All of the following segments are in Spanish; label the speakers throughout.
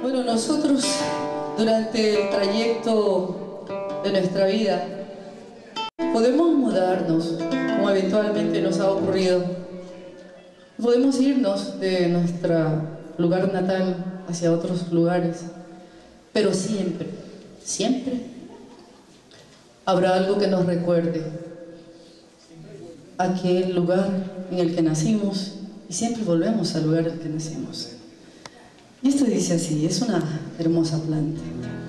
Speaker 1: Bueno, nosotros durante el trayecto de nuestra vida podemos mudarnos, como eventualmente nos ha ocurrido. Podemos irnos de nuestro lugar natal hacia otros lugares, pero siempre, siempre habrá algo que nos recuerde aquel lugar en el que nacimos, y siempre volvemos al lugar en el que nacimos. Y esto dice así, es una hermosa planta.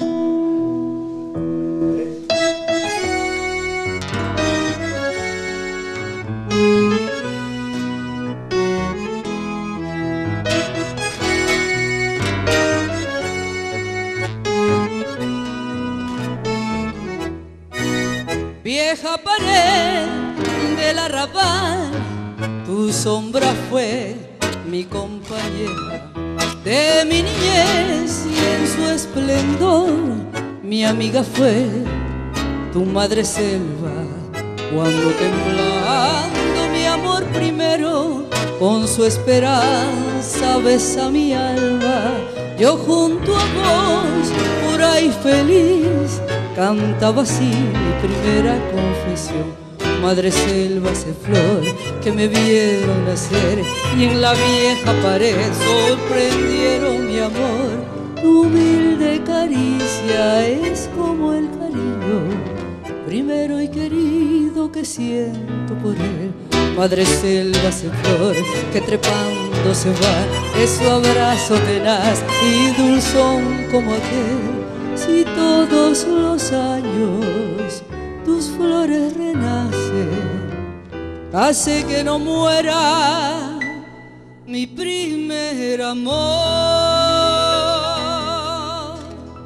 Speaker 2: Vieja pared del arrabal, tu sombra fue mi compañera de mi niñez, y en su esplendor mi amiga fue tu madre selva. Cuando temblando mi amor primero con su esperanza besa mi alma, yo junto a vos, pura y feliz, cantaba así mi primera confesión. Madre selva, sé flor que me vieron nacer, y en la vieja pared sorprendieron mi amor. Tu humilde caricia es como el cariño primero y querido que siento por él. Madre selva, sé flor que trepando se va, es su abrazo tenaz y dulzón como aquel. Si todos los años tus flores renacen, hace que no muera mi primer amor.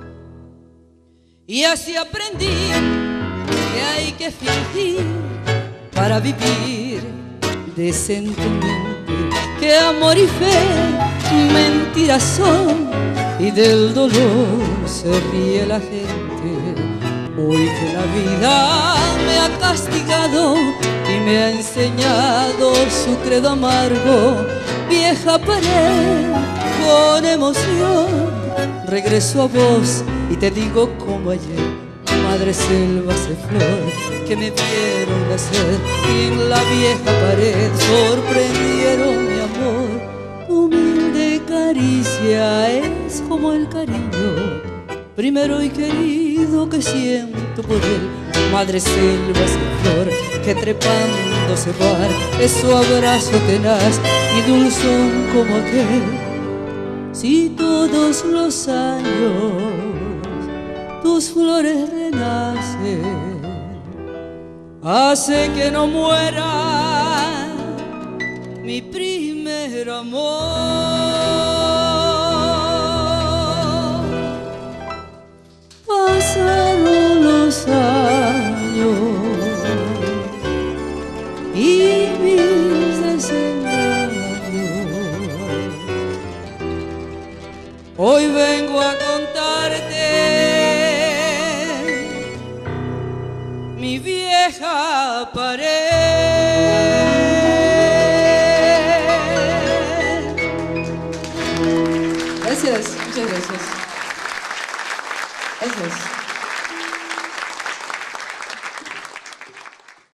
Speaker 2: Y así aprendí que hay que fingir para vivir decentemente, que amor y fe mentiras son, y del dolor se ríe la gente. Hoy que la vida me ha castigado y me ha enseñado su credo amargo, vieja pared, con emoción regreso a vos y te digo como ayer. Madre selva, sé flor que me vieron nacer, y en la vieja pared sorprendieron mi amor. Tu humilde caricia es como el cariño primero y querido que siento por él. Madre selva, sé flor que trepando se va, es su abrazo tenaz y dulzón como aquel. Si todos los años tus flores renacen, hace que no muera mi primer amor. Pasaron los años y mis desengaños, hoy vengo a contarte mi vieja pared.